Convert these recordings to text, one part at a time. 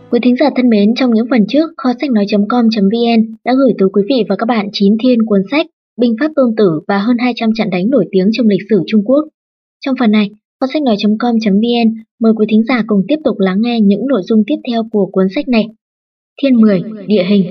Quý thính giả thân mến, trong những phần trước, kho sách nói.com.vn đã gửi tới quý vị và các bạn 9 thiên cuốn sách Binh pháp Tôn Tử và hơn 200 trận đánh nổi tiếng trong lịch sử Trung Quốc. Trong phần này, kho sách nói.com.vn mời quý thính giả cùng tiếp tục lắng nghe những nội dung tiếp theo của cuốn sách này. Thiên 10. Địa hình.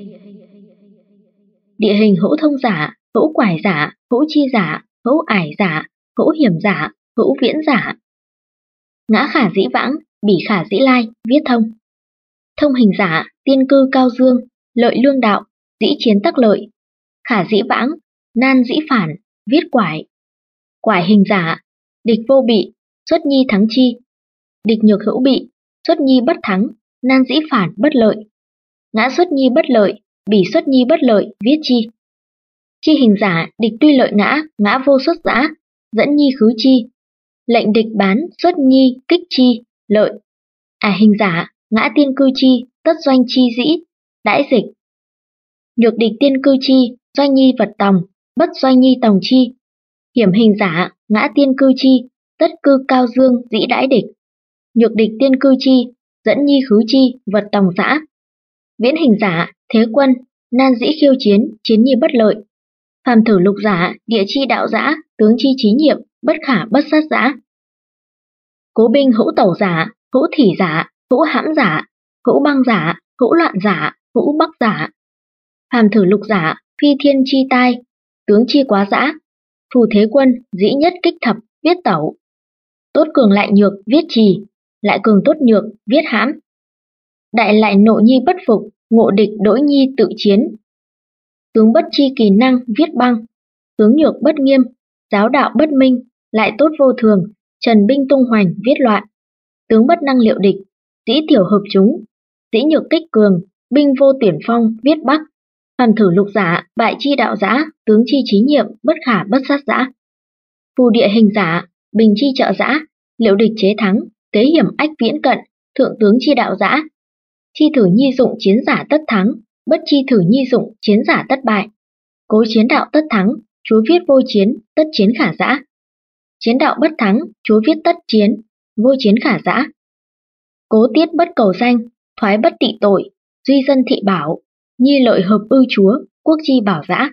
Địa hình hữu thông giả, hữu quải giả, hữu chi giả, hữu ải giả, hữu hiểm giả, hữu viễn giả. Ngã khả dĩ vãng, bỉ khả dĩ lai, viết thông. Thông hình giả, tiên cư cao dương, lợi lương đạo, dĩ chiến tắc lợi. Khả dĩ vãng, nan dĩ phản, viết quải. Quải hình giả, địch vô bị, xuất nhi thắng chi. Địch nhược hữu bị, xuất nhi bất thắng, nan dĩ phản bất lợi. Ngã xuất nhi bất lợi, bỉ xuất nhi bất lợi, viết chi. Chi hình giả, địch tuy lợi ngã, ngã vô xuất giã, dẫn nhi khứ chi. Lệnh địch bán, xuất nhi kích chi, lợi. Ải hình giả, ngã tiên cư chi, tất doanh chi dĩ, đãi dịch. Nhược địch tiên cư chi, doanh nhi vật tòng, bất doanh nhi tòng chi. Hiểm hình giả, ngã tiên cư chi, tất cư cao dương, dĩ đãi địch. Nhược địch tiên cư chi, dẫn nhi khứ chi, vật tòng giã. Viễn hình giả, thế quân, nan dĩ khiêu chiến, chiến nhi bất lợi. Phàm thử lục giả, địa chi đạo giã, tướng chi trí nhiệm, bất khả bất sát giã. Cố binh hữu tẩu giả, hữu thỉ giả, hữu hãm giả, hữu băng giả, hữu loạn giả, hữu bắc giả. Phàm thử lục giả, phi thiên chi tai, tướng chi quá giã. Phù thế quân, dĩ nhất kích thập, viết tẩu. Tốt cường lại nhược, viết trì, lại cường tốt nhược, viết hãm. Đại lại nộ nhi bất phục, ngộ địch đỗi nhi tự chiến. Tướng bất chi kỳ năng, viết băng. Tướng nhược bất nghiêm, giáo đạo bất minh, lại tốt vô thường, trần binh tung hoành, viết loạn. Tướng bất năng liệu địch, dĩ tiểu hợp chúng, dĩ nhược kích cường, binh vô tuyển phong, viết bắc. Phàm thử lục giả, bại chi đạo giã, tướng chi trí nhiệm, bất khả bất sát giã. Phù địa hình giả, bình chi trợ giã, liệu địch chế thắng, tế hiểm ách viễn cận, thượng tướng chi đạo giã. Chi thử nhi dụng chiến giả tất thắng, bất chi thử nhi dụng chiến giả tất bại. Cố chiến đạo tất thắng, chú viết vô chiến, tất chiến khả giã. Chiến đạo bất thắng, chú viết tất chiến, vô chiến khả giã. Cố tiết bất cầu danh, thoái bất tị tội, duy dân thị bảo, nhi lợi hợp ư chúa, quốc chi bảo giã.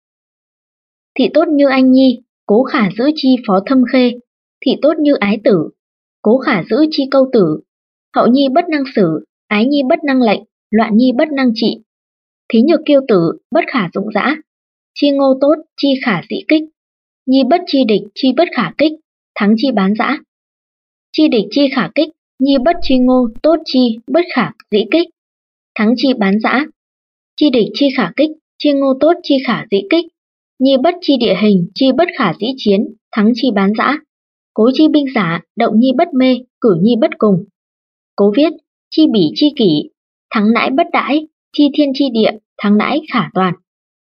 Thị tốt như anh nhi, cố khả giữ chi phó thâm khê, thị tốt như ái tử, cố khả giữ chi câu tử. Hậu nhi bất năng xử, ái nhi bất năng lệnh, loạn nhi bất năng trị. Thí nhược kiêu tử, bất khả dụng giã. Chi ngô tốt, chi khả dĩ kích. Nhi bất chi địch, chi bất khả kích, thắng chi bán giã. Chi địch chi khả kích, nhi bất chi ngô, tốt chi, bất khả dĩ kích, thắng chi bán giã. Chi địch chi khả kích, chi ngô tốt chi khả dĩ kích, nhi bất chi địa hình, chi bất khả dĩ chiến, thắng chi bán giã. Cố chi binh giả, động nhi bất mê, cử nhi bất cùng. Cố viết, chi bỉ chi kỷ, thắng nãi bất đãi, chi thiên chi địa, thắng nãi khả toàn.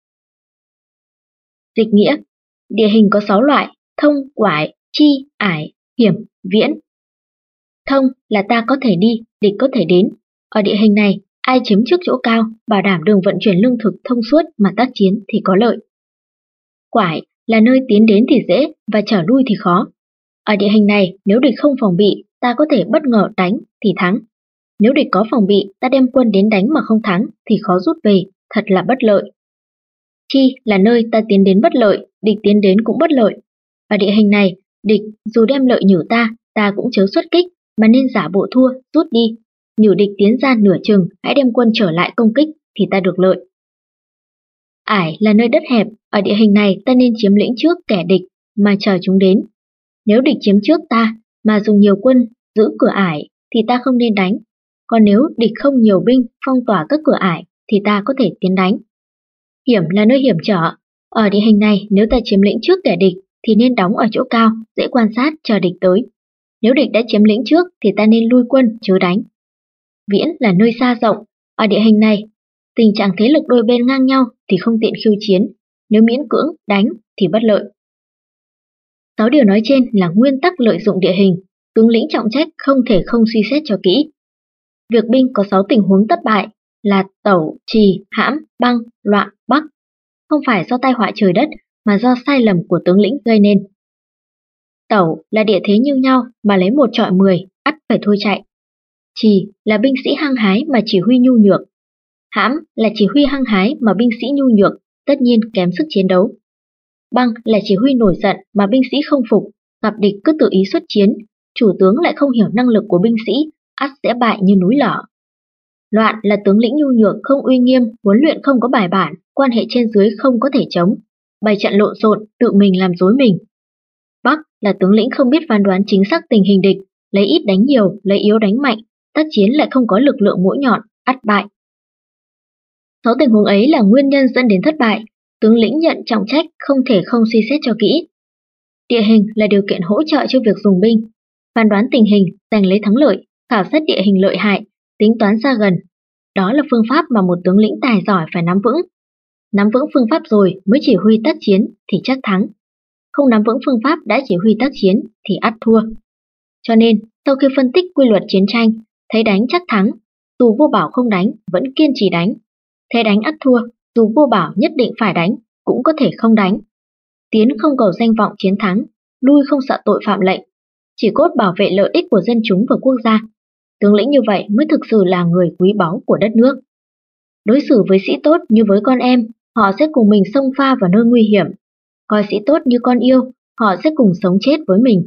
Dịch nghĩa, địa hình có 6 loại, thông, quải, chi, ải, hiểm, viễn. Thông là ta có thể đi, địch có thể đến. Ở địa hình này, ai chiếm trước chỗ cao, bảo đảm đường vận chuyển lương thực thông suốt mà tác chiến thì có lợi. Quải là nơi tiến đến thì dễ và trở lui thì khó. Ở địa hình này, nếu địch không phòng bị, ta có thể bất ngờ đánh thì thắng. Nếu địch có phòng bị, ta đem quân đến đánh mà không thắng thì khó rút về, thật là bất lợi. Chi là nơi ta tiến đến bất lợi, địch tiến đến cũng bất lợi. Ở địa hình này, địch dù đem lợi nhử ta cũng chớ xuất kích, mà nên giả bộ thua, rút đi. Nhử địch tiến ra nửa chừng, hãy đem quân trở lại công kích thì ta được lợi. Ải là nơi đất hẹp, ở địa hình này ta nên chiếm lĩnh trước kẻ địch mà chờ chúng đến. Nếu địch chiếm trước ta mà dùng nhiều quân giữ cửa ải thì ta không nên đánh. Còn nếu địch không nhiều binh phong tỏa các cửa ải thì ta có thể tiến đánh. Hiểm là nơi hiểm trở, ở địa hình này nếu ta chiếm lĩnh trước kẻ địch thì nên đóng ở chỗ cao, dễ quan sát chờ địch tới. Nếu địch đã chiếm lĩnh trước thì ta nên lui quân chớ đánh. Viễn là nơi xa rộng, ở địa hình này tình trạng thế lực đôi bên ngang nhau thì không tiện khiêu chiến, nếu miễn cưỡng đánh thì bất lợi. 6 điều nói trên là nguyên tắc lợi dụng địa hình, tướng lĩnh trọng trách không thể không suy xét cho kỹ. Việc binh có 6 tình huống thất bại là tẩu, trì, hãm, băng, loạn, bắc. Không phải do tai họa trời đất mà do sai lầm của tướng lĩnh gây nên. Tẩu là địa thế như nhau mà lấy 1 chọi 10, ắt phải thôi chạy. Trì là binh sĩ hăng hái mà chỉ huy nhu nhược. Hãm là chỉ huy hăng hái mà binh sĩ nhu nhược, tất nhiên kém sức chiến đấu. Băng là chỉ huy nổi giận mà binh sĩ không phục, gặp địch cứ tự ý xuất chiến, chủ tướng lại không hiểu năng lực của binh sĩ, ắt sẽ bại như núi lở. Loạn là tướng lĩnh nhu nhược không uy nghiêm, huấn luyện không có bài bản, quan hệ trên dưới không có thể chống, bày trận lộn xộn, tự mình làm rối mình. Bắc là tướng lĩnh không biết phán đoán chính xác tình hình địch, lấy ít đánh nhiều, lấy yếu đánh mạnh, tác chiến lại không có lực lượng mũi nhọn, ắt bại. 6 tình huống ấy là nguyên nhân dẫn đến thất bại, tướng lĩnh nhận trọng trách không thể không suy xét cho kỹ. Địa hình là điều kiện hỗ trợ cho việc dùng binh, phán đoán tình hình, giành lấy thắng lợi, khảo sát địa hình lợi hại, tính toán xa gần. Đó là phương pháp mà một tướng lĩnh tài giỏi phải nắm vững. Nắm vững phương pháp rồi mới chỉ huy tác chiến thì chắc thắng. Không nắm vững phương pháp đã chỉ huy tác chiến thì ắt thua. Cho nên, sau khi phân tích quy luật chiến tranh, thấy đánh chắc thắng, dù vua bảo không đánh, vẫn kiên trì đánh. Thấy đánh ắt thua, dù vua bảo nhất định phải đánh, cũng có thể không đánh. Tiến không cầu danh vọng chiến thắng, lui không sợ tội phạm lệnh, chỉ cốt bảo vệ lợi ích của dân chúng và quốc gia. Tướng lĩnh như vậy mới thực sự là người quý báu của đất nước. Đối xử với sĩ tốt như với con em, họ sẽ cùng mình xông pha vào nơi nguy hiểm. Coi sĩ tốt như con yêu, họ sẽ cùng sống chết với mình.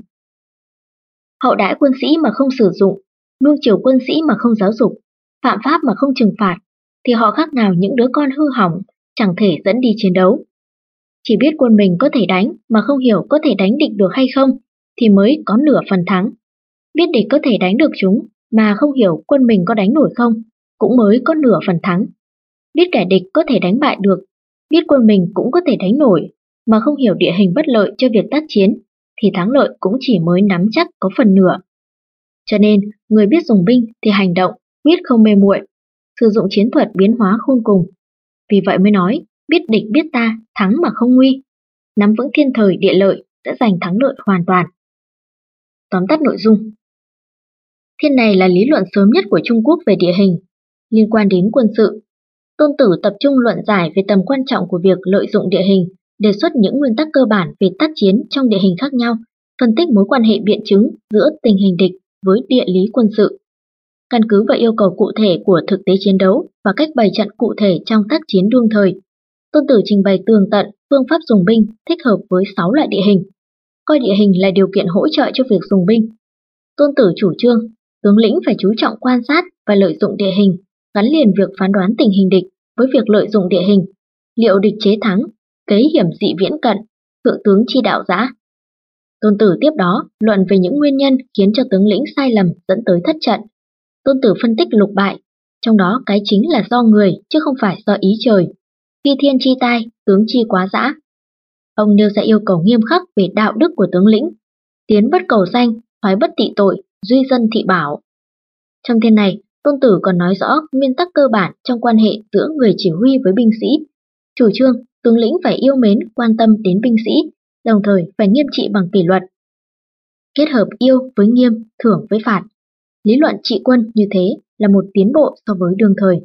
Hậu đãi quân sĩ mà không sử dụng, nuông chiều quân sĩ mà không giáo dục, phạm pháp mà không trừng phạt, thì họ khác nào những đứa con hư hỏng, chẳng thể dẫn đi chiến đấu. Chỉ biết quân mình có thể đánh mà không hiểu có thể đánh địch được hay không, thì mới có nửa phần thắng. Biết địch có thể đánh được chúng mà không hiểu quân mình có đánh nổi không, cũng mới có nửa phần thắng. Biết kẻ địch có thể đánh bại được, biết quân mình cũng có thể đánh nổi, mà không hiểu địa hình bất lợi cho việc tác chiến, thì thắng lợi cũng chỉ mới nắm chắc có phần nửa. Cho nên, người biết dùng binh thì hành động, quyết không mê muội, sử dụng chiến thuật biến hóa khôn cùng. Vì vậy mới nói, biết địch biết ta, thắng mà không nguy. Nắm vững thiên thời địa lợi sẽ giành thắng lợi hoàn toàn. Tóm tắt nội dung. Thiên này là lý luận sớm nhất của Trung Quốc về địa hình. Liên quan đến quân sự, Tôn Tử tập trung luận giải về tầm quan trọng của việc lợi dụng địa hình, đề xuất những nguyên tắc cơ bản về tác chiến trong địa hình khác nhau, phân tích mối quan hệ biện chứng giữa tình hình địch với địa lý quân sự. Căn cứ vào yêu cầu cụ thể của thực tế chiến đấu và cách bày trận cụ thể trong tác chiến đương thời, Tôn Tử trình bày tường tận phương pháp dùng binh thích hợp với 6 loại địa hình, coi địa hình là điều kiện hỗ trợ cho việc dùng binh. Tôn Tử chủ trương, tướng lĩnh phải chú trọng quan sát và lợi dụng địa hình, gắn liền việc phán đoán tình hình địch với việc lợi dụng địa hình, liệu địch chế thắng, kế hiểm dị viễn cận, thượng tướng chi đạo giã. Tôn Tử tiếp đó luận về những nguyên nhân khiến cho tướng lĩnh sai lầm dẫn tới thất trận. Tôn Tử phân tích lục bại, trong đó cái chính là do người chứ không phải do ý trời. Phi thiên chi tai, tướng chi quá dã. Ông nêu ra yêu cầu nghiêm khắc về đạo đức của tướng lĩnh, tiến bất cầu danh, thoái bất tị tội, duy dân thị bảo. Trong thiên này, Tôn Tử còn nói rõ nguyên tắc cơ bản trong quan hệ giữa người chỉ huy với binh sĩ. Chủ trương, tướng lĩnh phải yêu mến, quan tâm đến binh sĩ, đồng thời phải nghiêm trị bằng kỷ luật. Kết hợp yêu với nghiêm, thưởng với phạt. Lý luận trị quân như thế là một tiến bộ so với đương thời.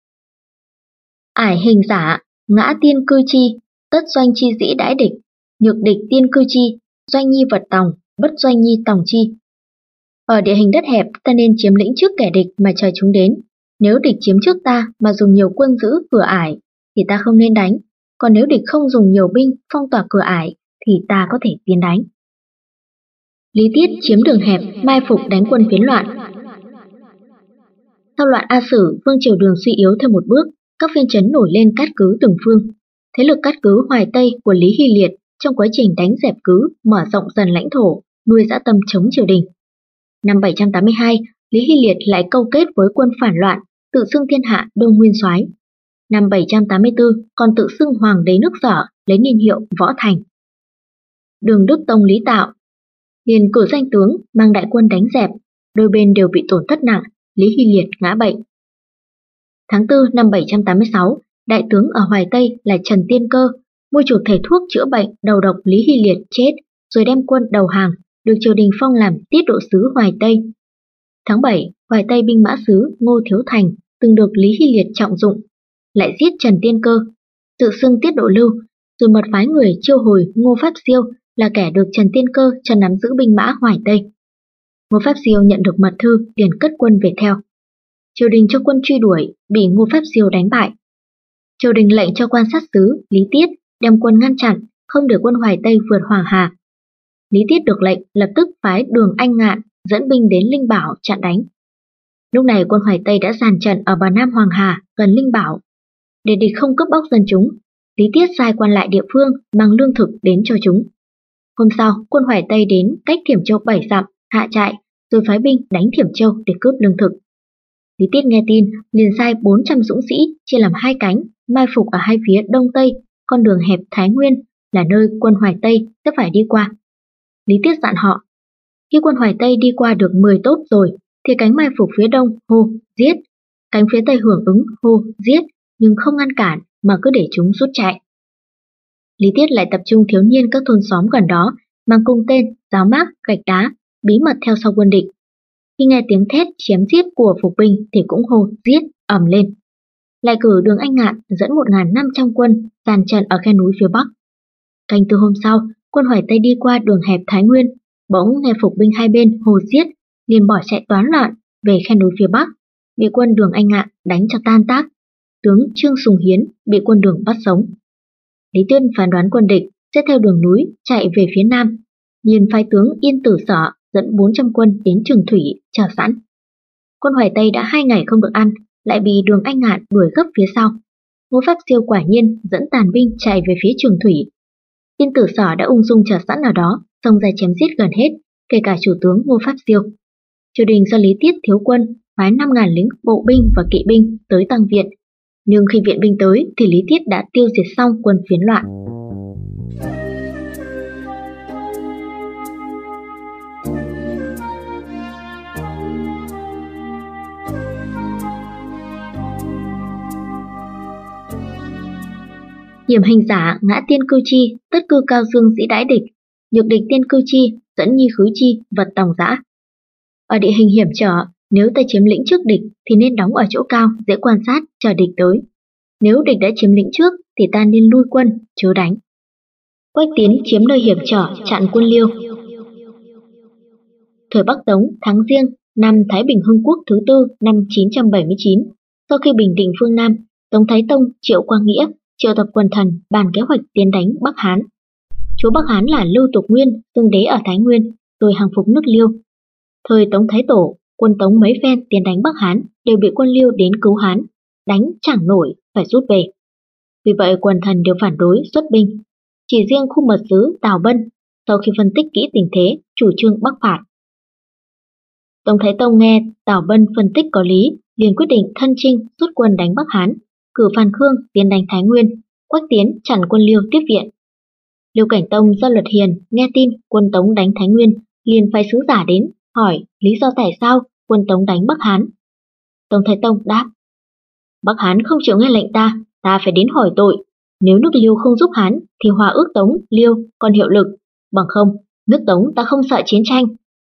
Ải hình giả, ngã tiên cư chi, tất doanh chi dĩ đãi địch, nhược địch tiên cư chi, doanh nhi vật tòng, bất doanh nhi tòng chi. Ở địa hình đất hẹp, ta nên chiếm lĩnh trước kẻ địch mà chờ chúng đến. Nếu địch chiếm trước ta mà dùng nhiều quân giữ cửa ải, thì ta không nên đánh. Còn nếu địch không dùng nhiều binh phong tỏa cửa ải, thì ta có thể tiến đánh. Lý Tiết chiếm đường hẹp, mai phục đánh quân phiến loạn. Sau loạn A Sử, vương triều Đường suy yếu thêm một bước, các phiên trấn nổi lên cát cứ từng phương. Thế lực cát cứ Hoài Tây của Lý Hy Liệt trong quá trình đánh dẹp cứ, mở rộng dần lãnh thổ, nuôi dã tâm chống triều đình. Năm 782, Lý Hy Liệt lại câu kết với quân phản loạn, tự xưng thiên hạ đô nguyên soái. Năm 784, còn tự xưng hoàng đế nước Sở, lấy niên hiệu Võ Thành. Đường Đức Tông Lý Tạo liền cử danh tướng mang đại quân đánh dẹp, đôi bên đều bị tổn thất nặng, Lý Hy Liệt ngã bệnh. Tháng 4 năm 786, đại tướng ở Hoài Tây là Trần Tiên Cơ, mua chuộc thầy thuốc chữa bệnh đầu độc Lý Hy Liệt chết, rồi đem quân đầu hàng, được triều đình phong làm tiết độ sứ Hoài Tây. Tháng 7, Hoài Tây binh mã sứ Ngô Thiếu Thành từng được Lý Hy Liệt trọng dụng, lại giết Trần Tiên Cơ, tự xưng tiết độ lưu, rồi mật phái người chiêu hồi Ngô Pháp Siêu là kẻ được Trần Tiên Cơ cho nắm giữ binh mã Hoài Tây. Ngô Pháp Diêu nhận được mật thư liền cất quân về theo. Triều đình cho quân truy đuổi, bị Ngô Pháp Diêu đánh bại. Triều đình lệnh cho quan sát sứ Lý Tiết đem quân ngăn chặn, không để quân Hoài Tây vượt Hoàng Hà. Lý Tiết được lệnh lập tức phái Đường Anh Ngạn dẫn binh đến Linh Bảo chặn đánh. Lúc này quân Hoài Tây đã dàn trận ở bờ Nam Hoàng Hà gần Linh Bảo. Để địch không cướp bóc dân chúng, Lý Tiết sai quan lại địa phương mang lương thực đến cho chúng. Hôm sau, quân Hoài Tây đến cách Thiểm Châu 7 dặm, hạ trại, rồi phái binh đánh Thiểm Châu để cướp lương thực. Lý Tiết nghe tin, liền sai 400 dũng sĩ chia làm hai cánh, mai phục ở hai phía đông tây, con đường hẹp Thái Nguyên là nơi quân Hoài Tây sẽ phải đi qua. Lý Tiết dặn họ, khi quân Hoài Tây đi qua được 10 tốt rồi, thì cánh mai phục phía đông hô giết, cánh phía tây hưởng ứng hô giết, nhưng không ngăn cản mà cứ để chúng rút chạy. Lý Tiết lại tập trung thiếu niên các thôn xóm gần đó, mang cung tên, giáo mác, gạch đá, bí mật theo sau quân địch. Khi nghe tiếng thét chém giết của phục binh thì cũng hô giết ầm lên. Lại cử Đường Anh Ngạn dẫn 1.500 quân dàn trận ở khe núi phía bắc. Canh từ hôm sau, quân Hoài Tây đi qua đường hẹp Thái Nguyên, bỗng nghe phục binh hai bên hô giết, liền bỏ chạy toán loạn về khe núi phía bắc, bị quân Đường Anh Ngạn đánh cho tan tác. Tướng Trương Sùng Hiến bị quân Đường bắt sống. Lý Tiết phán đoán quân địch sẽ theo đường núi chạy về phía nam, liền phái tướng Yên Tử Sở dẫn 400 quân đến Trường Thủy chờ sẵn. Quân Hoài Tây đã 2 ngày không được ăn, lại bị Đường Anh Ngạn đuổi gấp phía sau. Ngô Pháp Diêu quả nhiên dẫn tàn binh chạy về phía Trường Thủy. Yên Tử Sở đã ung dung chờ sẵn ở đó, xông ra chém giết gần hết, kể cả chủ tướng Ngô Pháp Diêu. Triều đình do Lý Tiết thiếu quân, phái 5.000 lính bộ binh và kỵ binh tới tăng viện. Nhưng khi viện binh tới thì Lý Tiết đã tiêu diệt xong quân phiến loạn. Hiểm hành giả ngã tiên cư chi, tất cư cao dương dĩ đãi địch, nhược địch tiên cư chi, dẫn nhi khứ chi, vật tòng dã. Ở địa hình hiểm trở, nếu ta chiếm lĩnh trước địch thì nên đóng ở chỗ cao, dễ quan sát, chờ địch tới. Nếu địch đã chiếm lĩnh trước thì ta nên lui quân, chớ đánh. Quách Tiến chiếm nơi hiểm trở, chặn quân Liêu. Thời Bắc Tống, tháng Giêng, năm Thái Bình Hưng Quốc thứ 4 năm 979, sau khi bình định phương Nam, Tống Thái Tông Triệu Quang Nghĩa triệu tập quần thần bàn kế hoạch tiến đánh Bắc Hán. Chúa Bắc Hán là Lưu Tục Nguyên, xưng đế ở Thái Nguyên, rồi hàng phục nước Liêu. Thời Tống Thái Tổ, quân Tống mấy phen tiến đánh Bắc Hán đều bị quân Liêu đến cứu Hán, đánh chẳng nổi, phải rút về. Vì vậy quần thần đều phản đối xuất binh. Chỉ riêng khu mật sứ Tào Bân, sau khi phân tích kỹ tình thế, chủ trương bắc phạt. Tống Thái Tông nghe Tào Bân phân tích có lý, liền quyết định thân chinh rút quân đánh Bắc Hán, cử Phan Khương tiến đánh Thái Nguyên, Quách Tiến chặn quân Liêu tiếp viện. Liêu Cảnh Tông do Luật Hiền nghe tin quân Tống đánh Thái Nguyên, liền phái sứ giả đến hỏi lý do tại sao quân Tống đánh Bắc Hán. Tống Thái Tông đáp: Bắc Hán không chịu nghe lệnh ta phải đến hỏi tội. Nếu nước Liêu không giúp Hán thì hòa ước Tống Liêu còn hiệu lực, bằng không nước Tống ta không sợ chiến tranh.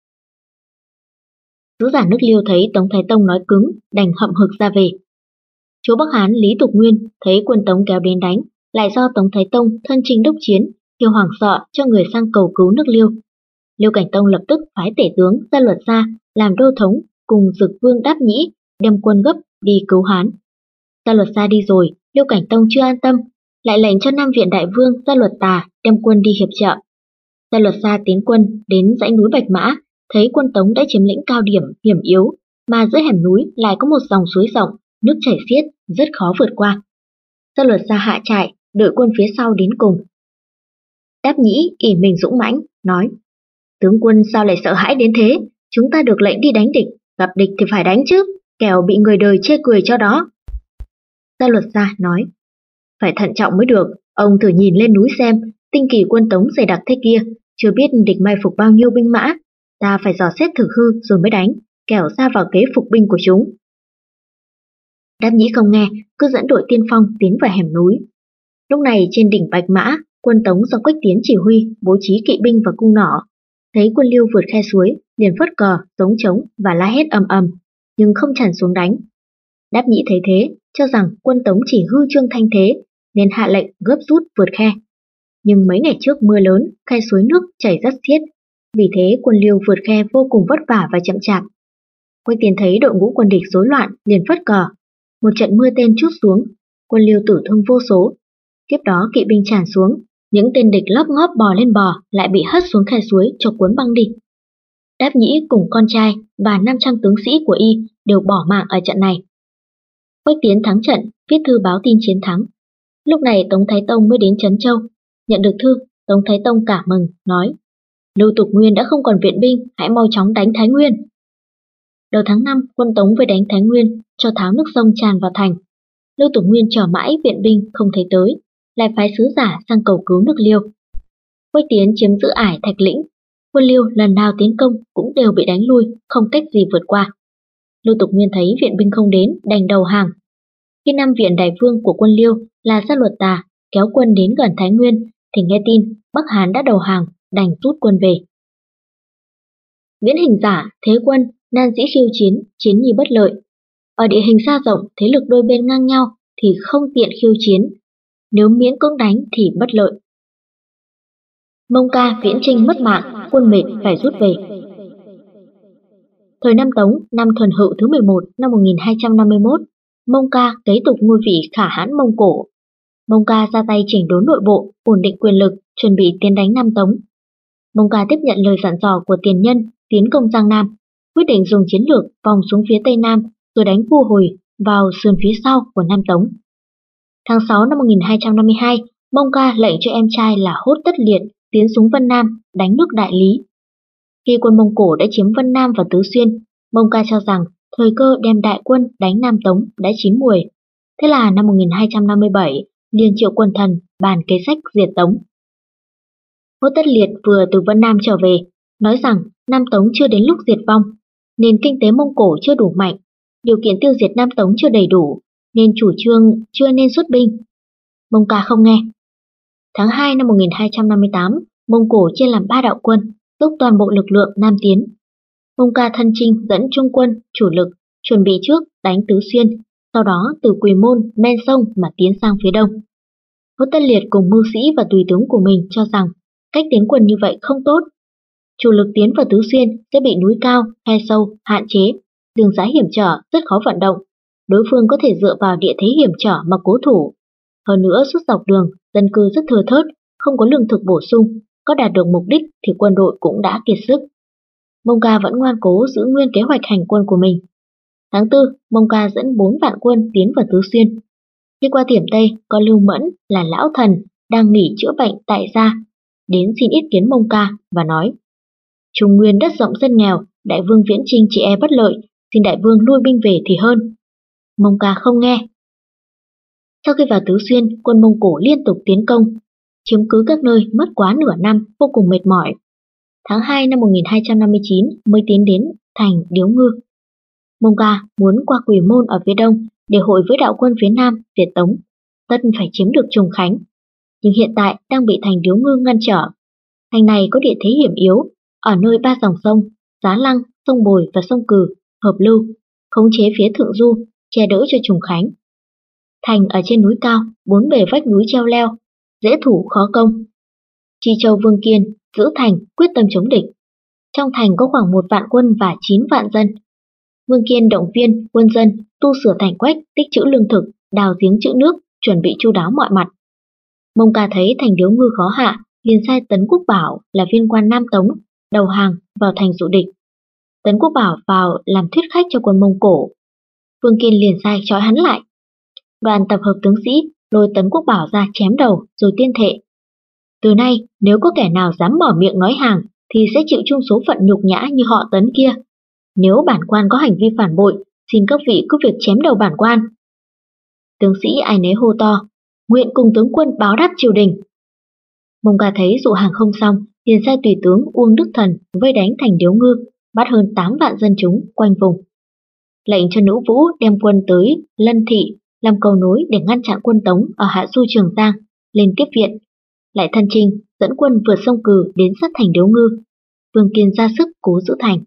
Sứ giả nước Liêu thấy Tống Thái Tông nói cứng, đành hậm hực ra về. Chúa Bắc Hán Lý Tục Nguyên thấy quân Tống kéo đến đánh, lại do Tống Thái Tông thân chinh đốc chiến, thì hoảng sợ cho người sang cầu cứu nước Liêu. Liêu Cảnh Tông lập tức phái tể tướng Gia Luật Gia làm đô thống cùng Dực Vương Đáp Nhĩ đem quân gấp đi cứu Hán. Gia Luật Gia đi rồi, Liêu Cảnh Tông chưa an tâm, lại lệnh cho Nam Viện Đại Vương Gia Luật Tà đem quân đi hiệp trợ. Gia Luật Gia tiến quân đến dãy núi Bạch Mã, thấy quân Tống đã chiếm lĩnh cao điểm hiểm yếu, mà giữa hẻm núi lại có một dòng suối rộng, nước chảy xiết, rất khó vượt qua. Gia Luật Gia hạ trại, đợi quân phía sau đến cùng. Đáp Nhĩ ỷ mình dũng mãnh, nói: Tướng quân sao lại sợ hãi đến thế? Chúng ta được lệnh đi đánh địch, gặp địch thì phải đánh chứ, kẻo bị người đời chê cười cho đó. Gia Luật Gia nói: Phải thận trọng mới được, ông thử nhìn lên núi xem, tinh kỳ quân Tống dày đặc thế kia, chưa biết địch mai phục bao nhiêu binh mã, ta phải dò xét thử hư rồi mới đánh, kẻo xa vào kế phục binh của chúng. Đáp Nhĩ không nghe, cứ dẫn đội tiên phong tiến vào hẻm núi. Lúc này trên đỉnh Bạch Mã, quân Tống do Quách Tiến chỉ huy bố trí kỵ binh và cung nỏ. Thấy quân Liêu vượt khe suối, liền phất cờ, giống trống và la hét ầm ầm, nhưng không tràn xuống đánh. Đáp Nhĩ thấy thế, cho rằng quân Tống chỉ hư trương thanh thế, nên hạ lệnh gấp rút vượt khe. Nhưng mấy ngày trước mưa lớn, khe suối nước chảy rất xiết, Vì thế quân Liêu vượt khe vô cùng vất vả và chậm chạp. Quách Tiến thấy đội ngũ quân địch rối loạn, liền phất cờ. Một trận mưa tên trút xuống, quân Liêu tử thương vô số. Tiếp đó kỵ binh tràn xuống, những tên địch lóp ngóp bò lên bò lại bị hất xuống khe suối cho cuốn băng đi. Đáp Nhĩ cùng con trai và 500 tướng sĩ của y đều bỏ mạng ở trận này. Quách Tiến thắng trận, viết thư báo tin chiến thắng. Lúc này Tống Thái Tông mới đến Trấn Châu. Nhận được thư, Tống Thái Tông cảm mừng, nói: Lưu Tục Nguyên đã không còn viện binh, hãy mau chóng đánh Thái Nguyên. Đầu tháng 5, quân Tống với đánh Thái Nguyên, cho tháo nước sông tràn vào thành. Lưu Tục Nguyên chờ mãi viện binh không thấy tới, lại phái sứ giả sang cầu cứu nước Liêu. Quách Tiến chiếm giữ ải Thạch Lĩnh, quân Liêu lần nào tiến công cũng đều bị đánh lui, không cách gì vượt qua. Lưu Tục Nguyên thấy viện binh không đến, đành đầu hàng. Khi Nam viện đại vương của quân Liêu là Sát Luật Tà kéo quân đến gần Thái Nguyên, thì nghe tin Bắc Hán đã đầu hàng, đành rút quân về. Viễn Hình Giả, Thế Quân, nan dĩ khiêu chiến, chiến nhi bất lợi. Ở địa hình xa rộng, thế lực đôi bên ngang nhau thì không tiện khiêu chiến. Nếu miễn cưỡng đánh thì bất lợi. Mông Ca viễn chinh mất mạng, quân mệt phải rút về. Thời Nam Tống, năm Thuần Hữu thứ 11 năm 1251, Mông Ca kế tục ngôi vị Khả Hãn Mông Cổ. Mông Ca ra tay chỉnh đốn nội bộ, ổn định quyền lực, chuẩn bị tiến đánh Nam Tống. Mông Ca tiếp nhận lời dặn dò của tiền nhân, tiến công Giang Nam, quyết định dùng chiến lược vòng xuống phía Tây Nam rồi đánh Vu Hồi vào sườn phía sau của Nam Tống. Tháng 6 năm 1252, Mông Ca lệnh cho em trai là Hốt Tất Liệt tiến xuống Vân Nam đánh nước Đại Lý. Khi quân Mông Cổ đã chiếm Vân Nam và Tứ Xuyên, Mông Ca cho rằng thời cơ đem đại quân đánh Nam Tống đã chín muồi. Thế là năm 1257, liền triệu quân thần bàn kế sách diệt Tống. Hốt Tất Liệt vừa từ Vân Nam trở về, nói rằng Nam Tống chưa đến lúc diệt vong, nên kinh tế Mông Cổ chưa đủ mạnh, điều kiện tiêu diệt Nam Tống chưa đầy đủ, nên chủ trương chưa nên xuất binh. Mông Ca không nghe. Tháng 2 năm 1258, Mông Cổ chia làm 3 đạo quân, dốc toàn bộ lực lượng Nam tiến. Mông Ca thân chinh dẫn trung quân, chủ lực, chuẩn bị trước đánh Tứ Xuyên, sau đó từ Quỳ Môn, men sông mà tiến sang phía đông. Hốt Tất Liệt cùng mưu sĩ và tùy tướng của mình cho rằng cách tiến quân như vậy không tốt. Chủ lực tiến vào Tứ Xuyên sẽ bị núi cao, khe sâu, hạn chế, đường xá hiểm trở, rất khó vận động. Đối phương có thể dựa vào địa thế hiểm trở mà cố thủ. Hơn nữa suốt dọc đường, dân cư rất thưa thớt, không có lương thực bổ sung, có đạt được mục đích thì quân đội cũng đã kiệt sức. Mông Ca vẫn ngoan cố giữ nguyên kế hoạch hành quân của mình. Tháng 4, Mông Ca dẫn 4 vạn quân tiến vào Tứ Xuyên. Khi qua Thiểm Tây, có Lưu Mẫn là lão thần đang nghỉ chữa bệnh tại gia, đến xin ý kiến Mông Ca và nói: Trung Nguyên đất rộng dân nghèo, đại vương viễn chinh chỉ e bất lợi, xin đại vương lui binh về thì hơn. Mông Ca không nghe. Sau khi vào Tứ Xuyên, quân Mông Cổ liên tục tiến công, chiếm cứ các nơi mất quá nửa năm, vô cùng mệt mỏi. Tháng 2 năm 1259 mới tiến đến thành Điếu Ngư. Mông Ca muốn qua Quỳ Môn ở phía đông để hội với đạo quân phía nam diệt Tống, tất phải chiếm được Trùng Khánh. Nhưng hiện tại đang bị thành Điếu Ngư ngăn trở. Thành này có địa thế hiểm yếu, ở nơi 3 dòng sông, Giá Lăng, sông Bồi và sông Cừ, hợp lưu, khống chế phía thượng du, che đỡ cho Trùng Khánh. Thành ở trên núi cao, 4 bề vách núi treo leo, dễ thủ khó công. Chi Châu Vương Kiên giữ thành quyết tâm chống địch. Trong thành có khoảng 1 vạn quân và 9 vạn dân. Vương Kiên động viên quân dân tu sửa thành quách, tích trữ lương thực, đào giếng trữ nước, chuẩn bị chu đáo mọi mặt. Mông Ca thấy thành Điếu Ngư khó hạ, liền sai Tấn Quốc Bảo là viên quan Nam Tống đầu hàng vào thành dụ địch. Tấn Quốc Bảo vào làm thuyết khách cho quân Mông Cổ. Vương Kiên liền sai trói hắn lại. Đoàn tập hợp tướng sĩ lôi Tấn Quốc Bảo ra chém đầu rồi tuyên thệ: Từ nay nếu có kẻ nào dám mở miệng nói hàng thì sẽ chịu chung số phận nhục nhã như họ Tấn kia. Nếu bản quan có hành vi phản bội, xin các vị cứ việc chém đầu bản quan. Tướng sĩ ai nấy hô to: Nguyện cùng tướng quân báo đáp triều đình. Mông Ca thấy dụ hàng không xong, liền sai tùy tướng Uông Đức Thần vây đánh thành Điếu Ngư, bắt hơn 8 vạn dân chúng quanh vùng. Lệnh cho Nữ Vũ đem quân tới Lân Thị làm cầu nối để ngăn chặn quân Tống ở hạ du Trường Giang lên tiếp viện. Lại thân chinh dẫn quân vượt sông Cừ đến sát thành Điếu Ngư. Vương Kiên ra sức cố giữ thành.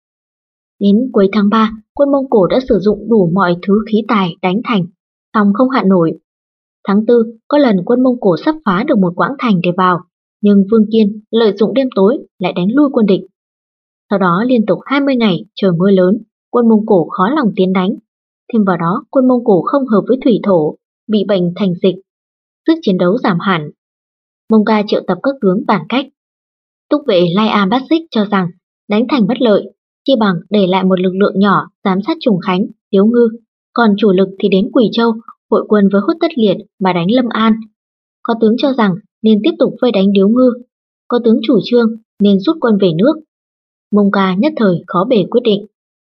Đến cuối tháng 3, quân Mông Cổ đã sử dụng đủ mọi thứ khí tài đánh thành, song không hạ nổi. Tháng 4, có lần quân Mông Cổ sắp phá được một quãng thành để vào, nhưng Vương Kiên lợi dụng đêm tối lại đánh lui quân địch. Sau đó liên tục 20 ngày trời mưa lớn, quân Mông Cổ khó lòng tiến đánh. Thêm vào đó, quân Mông Cổ không hợp với thủy thổ, bị bệnh thành dịch, sức chiến đấu giảm hẳn. Mông Ca triệu tập các tướng bàn cách. Túc vệ Lai A Bát Xích cho rằng đánh thành bất lợi, chi bằng để lại một lực lượng nhỏ giám sát Trùng Khánh, Tiếu Ngư, còn chủ lực thì đến Quỳ Châu hội quân với Hốt Tất Liệt mà đánh Lâm An. Có tướng cho rằng nên tiếp tục vây đánh Điếu Ngư, có tướng chủ trương nên rút quân về nước. Mông Ca nhất thời khó bề quyết định.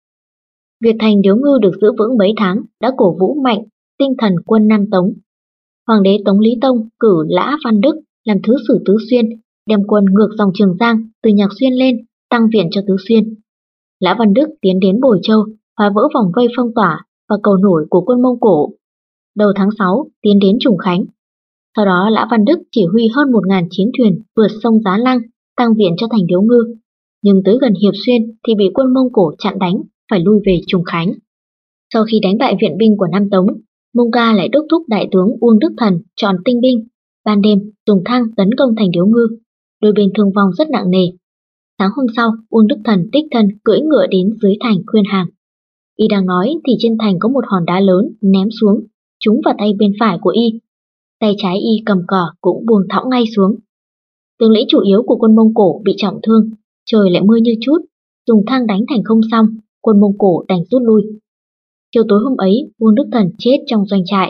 Việc thành Điếu Ngư được giữ vững mấy tháng đã cổ vũ mạnh tinh thần quân Nam Tống. Hoàng đế Tống Lý Tông cử Lã Văn Đức làm thứ sử Tứ Xuyên, đem quân ngược dòng Trường Giang từ Nhạc Xuyên lên, tăng viện cho Tứ Xuyên. Lã Văn Đức tiến đến Bồi Châu, phá vỡ vòng vây phong tỏa và cầu nổi của quân Mông Cổ. Đầu tháng 6 tiến đến Trùng Khánh. Sau đó Lã Văn Đức chỉ huy hơn 1.000 chiến thuyền vượt sông Giá Lăng, tăng viện cho thành Điếu Ngư. Nhưng tới gần Hiệp Xuyên thì bị quân Mông Cổ chặn đánh, phải lui về Trùng Khánh. Sau khi đánh bại viện binh của Nam Tống, Mông Ca lại đốc thúc đại tướng Uông Đức Thần chọn tinh binh, ban đêm dùng thang tấn công thành Điếu Ngư. Đôi bên thương vong rất nặng nề. Sáng hôm sau, Uông Đức Thần đích thân cưỡi ngựa đến dưới thành khuyên hàng. Y đang nói thì trên thành có một hòn đá lớn ném xuống, trúng vào tay bên phải của Y. Tay trái Y cầm cờ cũng buông thõng ngay xuống. Tướng lĩnh chủ yếu của quân Mông Cổ bị trọng thương, trời lại mưa như chút, dùng thang đánh thành không xong, quân Mông Cổ đành rút lui. Chiều tối hôm ấy, Uông Đức Thần chết trong doanh trại.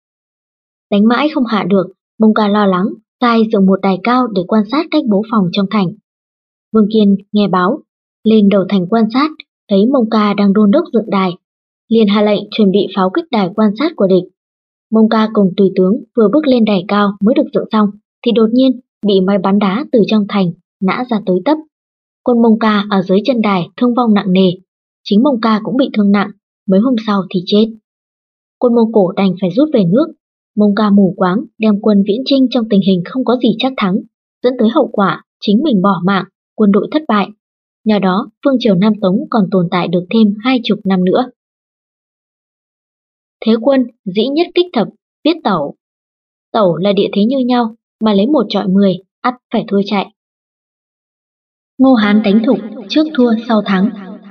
Đánh mãi không hạ được, Mông Ca lo lắng, sai dựng một đài cao để quan sát cách bố phòng trong thành. Vương Kiên nghe báo, lên đầu thành quan sát, thấy Mông Ca đang đôn đốc dựng đài, liền hạ lệnh chuẩn bị pháo kích đài quan sát của địch. Mông Ca cùng tùy tướng vừa bước lên đài cao mới được dựng xong, thì đột nhiên bị máy bắn đá từ trong thành nã ra tới tấp. Quân Mông Ca ở dưới chân đài thương vong nặng nề, chính Mông Ca cũng bị thương nặng, mấy hôm sau thì chết. Quân Mông Cổ đành phải rút về nước. Mông Ca mù quáng đem quân viễn chinh trong tình hình không có gì chắc thắng, dẫn tới hậu quả chính mình bỏ mạng, quân đội thất bại. Nhờ đó, vương triều Nam Tống còn tồn tại được thêm 20 năm nữa. Thế quân dĩ nhất kích thập, viết tẩu. Tẩu là địa thế như nhau, mà lấy 1 chọi 10, ắt phải thua chạy. Ngô Hán đánh Thục, trước thua sau thắng.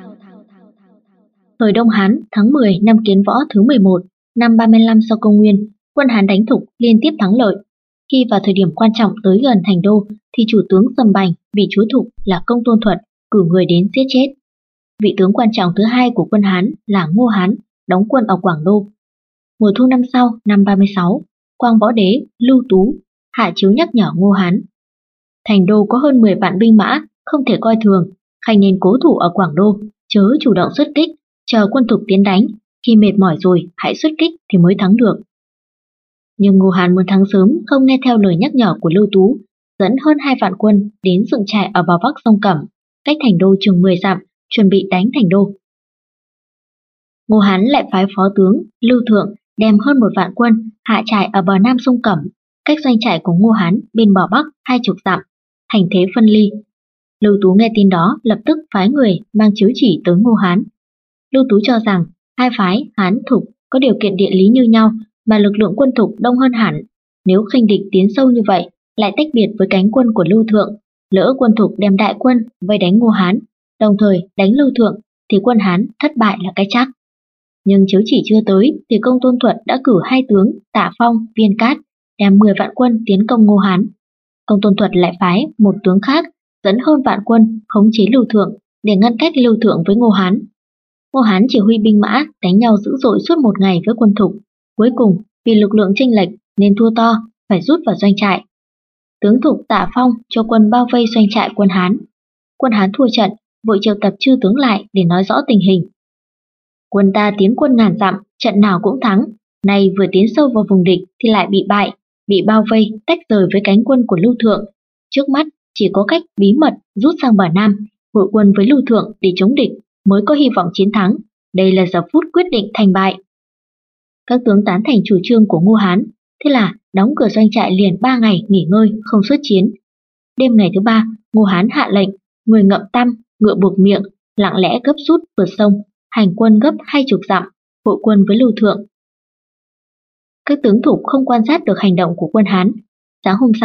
Thời Đông Hán, tháng 10 năm Kiến Võ thứ 11, năm 35 sau công nguyên, quân Hán đánh Thục liên tiếp thắng lợi. Khi vào thời điểm quan trọng tới gần thành đô, thì chủ tướng Sầm Bành bị chúa Thục là Công Tôn Thuật cử người đến giết chết. Vị tướng quan trọng thứ hai của quân Hán là Ngô Hán, đóng quân ở Quảng Đô. Mùa thu năm sau, năm 36, Quang Võ Đế, Lưu Tú, hạ chiếu nhắc nhở Ngô Hán. Thành đô có hơn 10 vạn binh mã, không thể coi thường, khanh nên cố thủ ở Quảng Đô, chớ chủ động xuất kích, chờ quân Thục tiến đánh, khi mệt mỏi rồi hãy xuất kích thì mới thắng được. Nhưng Ngô Hán muốn thắng sớm không nghe theo lời nhắc nhở của Lưu Tú, dẫn hơn 2 vạn quân đến dựng trại ở bờ bắc sông Cẩm, cách thành đô chừng 10 dặm, chuẩn bị đánh thành đô. Ngô Hán lại phái phó tướng Lưu Thượng đem hơn 1 vạn quân hạ trại ở bờ nam sông Cẩm, cách doanh trại của Ngô Hán bên bờ bắc 20 dặm, thành thế phân ly. Lưu Tú nghe tin đó lập tức phái người mang chiếu chỉ tới Ngô Hán. Lưu Tú cho rằng hai phái Hán Thục có điều kiện địa lý như nhau mà lực lượng quân Thục đông hơn hẳn. Nếu khinh địch tiến sâu như vậy, lại tách biệt với cánh quân của Lưu Thượng, lỡ quân Thục đem đại quân vây đánh Ngô Hán, đồng thời đánh Lưu Thượng, thì quân Hán thất bại là cái chắc. Nhưng chiếu chỉ chưa tới thì Công Tôn Thuật đã cử 2 tướng Tạ Phong, Viên Cát đem 10 vạn quân tiến công Ngô Hán. Công Tôn Thuật lại phái một tướng khác dẫn hơn vạn quân khống chế Lưu Thượng để ngăn cách Lưu Thượng với Ngô Hán. Ngô Hán chỉ huy binh mã đánh nhau dữ dội suốt 1 ngày với quân Thục. Cuối cùng vì lực lượng chênh lệch nên thua to, phải rút vào doanh trại. Tướng Thục Tạ Phong cho quân bao vây doanh trại quân Hán. Quân Hán thua trận, vội triệu tập chư tướng lại để nói rõ tình hình. Quân ta tiến quân ngàn dặm, trận nào cũng thắng, nay vừa tiến sâu vào vùng địch thì lại bị bại, bị bao vây, tách rời với cánh quân của Lưu Thượng. Trước mắt chỉ có cách bí mật rút sang bờ Nam, hội quân với Lưu Thượng để chống địch mới có hy vọng chiến thắng. Đây là giờ phút quyết định thành bại. Các tướng tán thành chủ trương của Ngô Hán, thế là đóng cửa doanh trại liền 3 ngày nghỉ ngơi, không xuất chiến. Đêm ngày thứ 3, Ngô Hán hạ lệnh, người ngậm tăm, ngựa buộc miệng, lặng lẽ gấp rút vượt sông, hành quân gấp 20 dặm, hội quân với Lưu Thượng. Các tướng Thục không quan sát được hành động của quân Hán. Sáng hôm sau,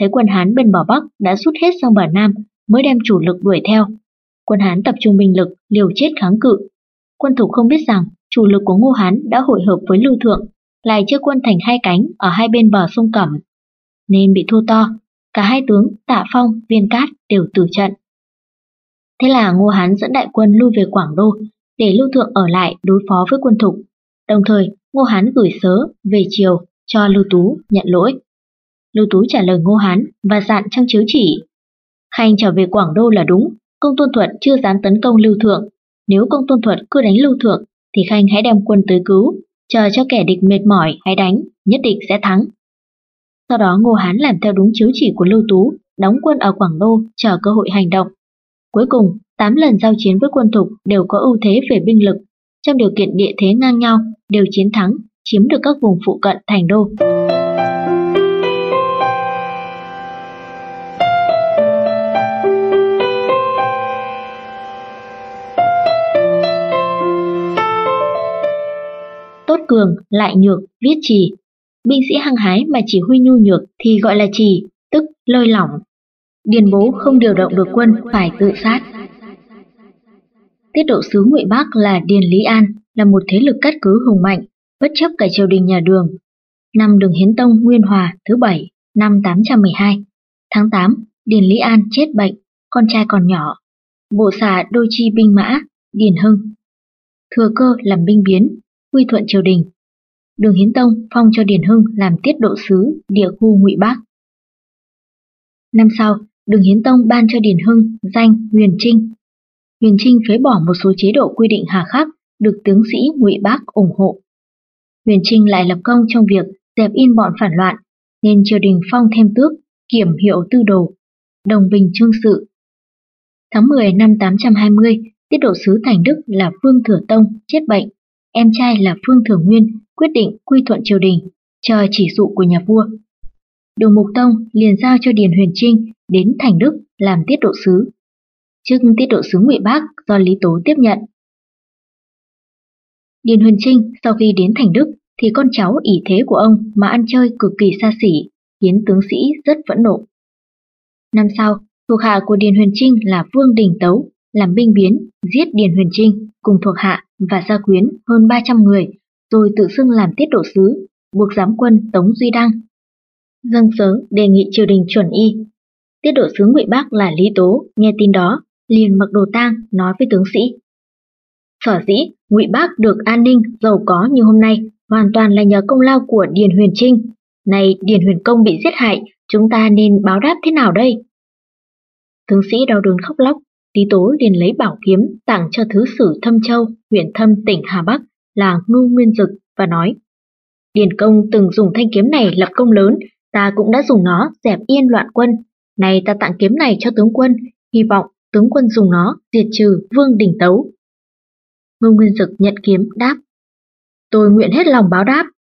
thấy quân Hán bên bờ Bắc đã rút hết sang bờ Nam, mới đem chủ lực đuổi theo. Quân Hán tập trung binh lực liều chết kháng cự. Quân Thục không biết rằng chủ lực của Ngô Hán đã hội hợp với Lưu Thượng, lại chia quân thành hai cánh ở hai bên bờ sông Cẩm, nên bị thua to. Cả hai tướng Tạ Phong, Viên Cát đều tử trận. Thế là Ngô Hán dẫn đại quân lui về Quảng Đô, để Lưu Thượng ở lại đối phó với quân Thục. Đồng thời, Ngô Hán gửi sớ về chiều cho Lưu Tú nhận lỗi. Lưu Tú trả lời Ngô Hán và dặn trong chiếu chỉ: Khanh trở về Quảng Đô là đúng, Công Tôn Thuật chưa dám tấn công Lưu Thượng. Nếu Công Tôn Thuật cứ đánh Lưu Thượng, thì Khanh hãy đem quân tới cứu, chờ cho kẻ địch mệt mỏi hãy đánh, nhất định sẽ thắng. Sau đó Ngô Hán làm theo đúng chiếu chỉ của Lưu Tú, đóng quân ở Quảng Đô chờ cơ hội hành động. Cuối cùng, 8 lần giao chiến với quân Thục đều có ưu thế về binh lực, trong điều kiện địa thế ngang nhau, đều chiến thắng, chiếm được các vùng phụ cận thành đô. Tốt cường, lại nhược, viết trì. Binh sĩ hăng hái mà chỉ huy nhu nhược thì gọi là trì, tức lơi lỏng. Điền Bố không điều động được quân phải tự sát. Tiết độ sứ Ngụy Bắc là Điền Lý An, là một thế lực cát cứ hùng mạnh, bất chấp cả triều đình nhà Đường. Năm Đường Hiến Tông Nguyên Hòa thứ 7, năm 812, tháng 8, Điền Lý An chết bệnh, con trai còn nhỏ. Bộ xạ đô chi binh mã, Điền Hưng. Thừa cơ làm binh biến, quy thuận triều đình. Đường Hiến Tông phong cho Điền Hưng làm tiết độ sứ địa khu Ngụy Bắc. Năm sau, Đường Hiến Tông ban cho Điền Hưng danh Huyền Trinh. Huyền Trinh phế bỏ một số chế độ quy định hà khắc, được tướng sĩ Ngụy Bắc ủng hộ. Huyền Trinh lại lập công trong việc dẹp yên bọn phản loạn, nên triều đình phong thêm tước, kiểm hiệu tư đồ, đồng bình chương sự. Tháng 10 năm 820, tiết độ sứ Thành Đức là Vương Thừa Tông chết bệnh, em trai là Phương Thừa Nguyên quyết định quy thuận triều đình, chờ chỉ dụ của nhà vua. Đường Mục Tông liền giao cho Điền Huyền Trinh đến Thành Đức làm tiết độ sứ. Chức tiết độ sứ Ngụy Bắc do Lý Tố tiếp nhận. Điền Huyền Trinh sau khi đến Thành Đức thì con cháu ỷ thế của ông mà ăn chơi cực kỳ xa xỉ, khiến tướng sĩ rất phẫn nộ. Năm sau, thuộc hạ của Điền Huyền Trinh là Vương Đình Tấu làm binh biến, giết Điền Huyền Trinh cùng thuộc hạ và gia quyến hơn 300 người, rồi tự xưng làm tiết độ sứ, buộc giám quân Tống Duy Đăng dâng sớ đề nghị triều đình chuẩn y. Tiết độ sứ Ngụy Bắc là Lý Tố nghe tin đó, liền mặc đồ tang nói với tướng sĩ: Sở dĩ Ngụy Bắc được an ninh giàu có như hôm nay hoàn toàn là nhờ công lao của Điền Huyền Trinh. Này Điền Huyền Công bị giết hại, chúng ta nên báo đáp thế nào đây? Tướng sĩ đau đớn khóc lóc. Lý Tố liền lấy bảo kiếm tặng cho thứ sử Thâm Châu, huyện Thâm, tỉnh Hà Bắc là Ngưu Nguyên Dực và nói: Điền Công từng dùng thanh kiếm này lập công lớn, ta cũng đã dùng nó dẹp yên loạn quân. Này ta tặng kiếm này cho tướng quân, hy vọng tướng quân dùng nó diệt trừ Vương Đình Tấu. Ngưu Nguyên Dực nhận kiếm đáp: Tôi nguyện hết lòng báo đáp.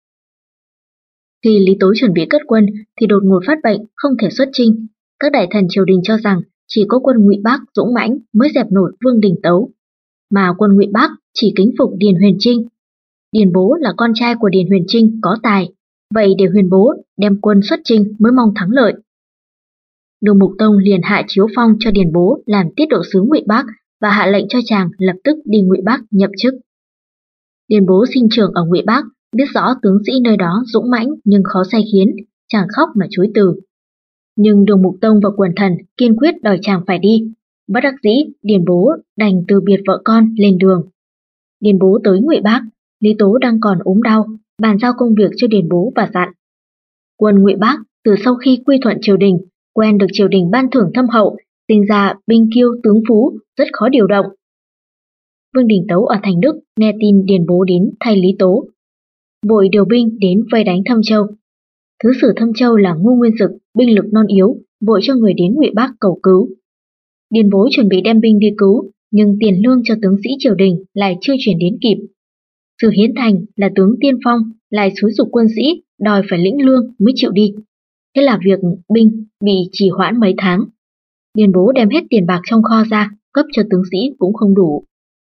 Khi Lý Tố chuẩn bị cất quân thì đột ngột phát bệnh, không thể xuất chinh. Các đại thần triều đình cho rằng chỉ có quân Ngụy Bắc dũng mãnh mới dẹp nổi Vương Đình Tấu, mà quân Ngụy Bắc chỉ kính phục Điền Huyền Trinh. Điền Bố là con trai của Điền Huyền Trinh có tài, vậy để Huyền Bố đem quân xuất chinh mới mong thắng lợi. Đường Mục Tông liền hạ chiếu phong cho Điền Bố làm tiết độ sứ Ngụy Bắc và hạ lệnh cho chàng lập tức đi Ngụy Bắc nhậm chức. Điền Bố sinh trưởng ở Ngụy Bắc, biết rõ tướng sĩ nơi đó dũng mãnh nhưng khó sai khiến, chàng khóc mà chối từ. Nhưng Đường Mục Tông và quần thần kiên quyết đòi chàng phải đi. Bất đắc dĩ, Điền Bố đành từ biệt vợ con lên đường. Điền Bố tới Ngụy Bắc, Lý Tố đang còn ốm đau, bàn giao công việc cho Điền Bố và dặn: Quân Ngụy Bắc từ sau khi quy thuận triều đình, quen được triều đình ban thưởng thâm hậu, sinh ra binh kiêu tướng phú, rất khó điều động. Vương Đình Tấu ở Thành Đức nghe tin Điền Bố đến thay Lý Tố, vội điều binh đến vây đánh Thâm Châu. Thứ sử Thâm Châu là Ngưu Nguyên Dực, binh lực non yếu, vội cho người đến Ngụy Bắc cầu cứu. Điền Bố chuẩn bị đem binh đi cứu, nhưng tiền lương cho tướng sĩ triều đình lại chưa chuyển đến kịp. Sử Hiến Thành là tướng tiên phong, lại xúi giục quân sĩ đòi phải lĩnh lương mới chịu đi. Thế là việc binh bị trì hoãn mấy tháng. Điền Bố đem hết tiền bạc trong kho ra, cấp cho tướng sĩ cũng không đủ.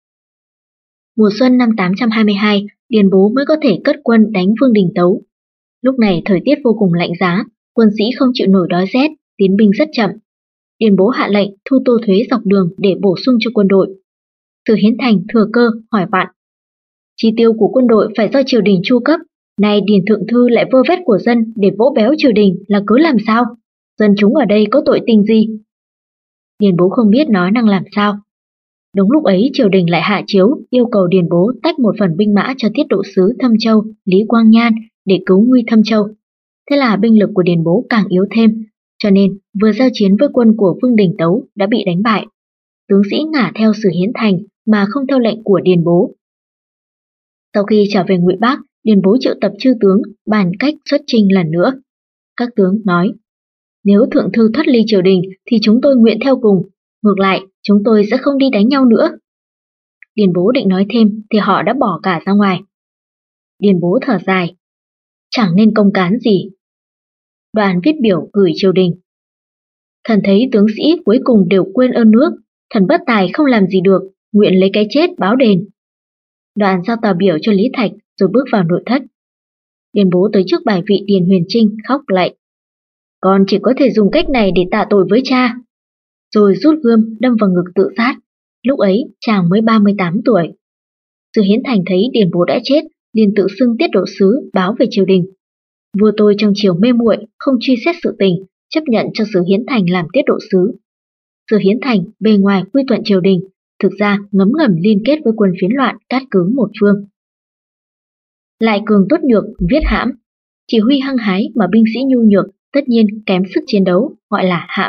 Mùa xuân năm 822, Điền Bố mới có thể cất quân đánh Vương Đình Tấu. Lúc này thời tiết vô cùng lạnh giá, quân sĩ không chịu nổi đói rét, tiến binh rất chậm. Điền Bố hạ lệnh thu tô thuế dọc đường để bổ sung cho quân đội. Sử Hiến Thành thừa cơ hỏi vặn. Chi tiêu của quân đội phải do triều đình chu cấp, nay Điền Thượng Thư lại vơ vét của dân để vỗ béo triều đình là cớ làm sao? Dân chúng ở đây có tội tình gì? Điền Bố không biết nói năng làm sao. Đúng lúc ấy triều đình lại hạ chiếu yêu cầu Điền Bố tách một phần binh mã cho tiết độ sứ Thâm Châu Lý Quang Nhan để cứu nguy Thâm Châu. Thế là binh lực của Điền Bố càng yếu thêm, cho nên vừa giao chiến với quân của Vương Đình Tấu đã bị đánh bại. Tướng sĩ ngả theo Sử Hiến Thành mà không theo lệnh của Điền Bố. Sau khi trở về Ngụy Bác, Điền Bố triệu tập chư tướng bàn cách xuất chinh lần nữa. Các tướng nói, nếu Thượng Thư thoát ly triều đình thì chúng tôi nguyện theo cùng, ngược lại chúng tôi sẽ không đi đánh nhau nữa. Điền Bố định nói thêm thì họ đã bỏ cả ra ngoài. Điền Bố thở dài, chẳng nên công cán gì. Đoàn viết biểu gửi triều đình. Thần thấy tướng sĩ cuối cùng đều quên ơn nước, thần bất tài không làm gì được, nguyện lấy cái chết báo đền. Đoàn giao tờ biểu cho Lý Thạch rồi bước vào nội thất. Điền Bố tới trước bài vị Điền Huyền Trinh khóc lạy. Con chỉ có thể dùng cách này để tạ tội với cha. Rồi rút gươm đâm vào ngực tự sát. Lúc ấy chàng mới 38 tuổi. Sử Hiến Thành thấy Điền Bố đã chết, liền tự xưng tiết độ sứ báo về triều đình. Vua tôi trong triều mê muội không truy xét sự tình, chấp nhận cho Sử Hiến Thành làm tiết độ sứ. Sử Hiến Thành bề ngoài quy thuận triều đình, thực ra ngấm ngầm liên kết với quân phiến loạn cát cứ một phương. Lại cường tốt nhược, viết hãm. Chỉ huy hăng hái mà binh sĩ nhu nhược, tất nhiên kém sức chiến đấu, gọi là hãm.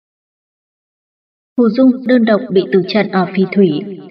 Phù Dung đơn độc bị tử trận ở Phì Thủy.